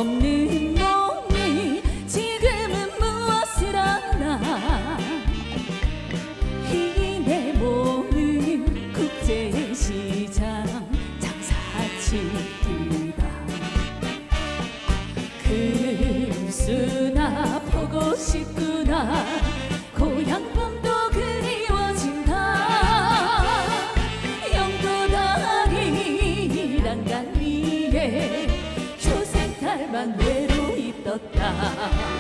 없는 몸이 지금은 무엇을 하나. 이 내 몸은 국제시장 장사치기다. 금수나 보고 싶구나. 고향 봄도 그리워진다. 영도다리 난간 위에 초생달만 외로이 떴다.